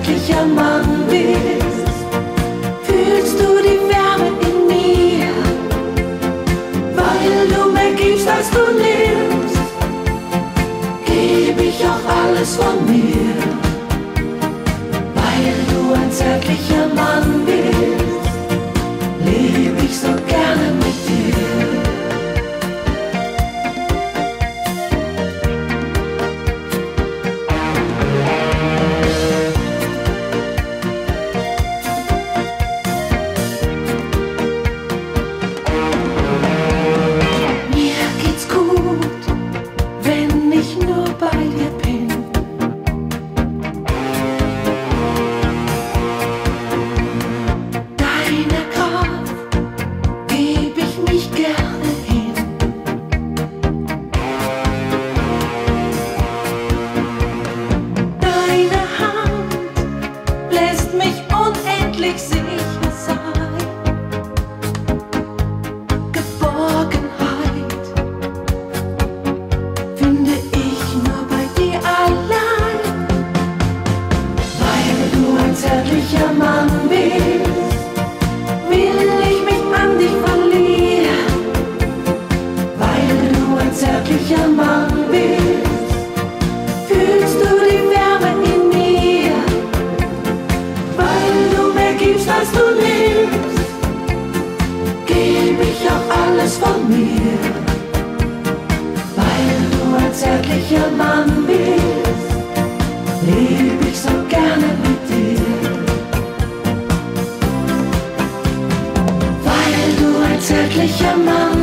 zärtlicher Mann bist, fühlst du die Wärme in mir, weil du mehr gibst, als du nimmst, geb ich auch alles von mir, weil du ein zärtlicher Mann bist, leb ich so gerne mit dir. Zärtlicher Mann bist, will ich mich an dich verlieren, weil du ein zärtlicher Mann bist, fühlst du die Wärme in mir, weil du mehr gibst, als du nimmst, geb ich auch alles von mir, weil du ein zärtlicher Mann bist, leb ich so gerne mit dir. Zärtlicher Mann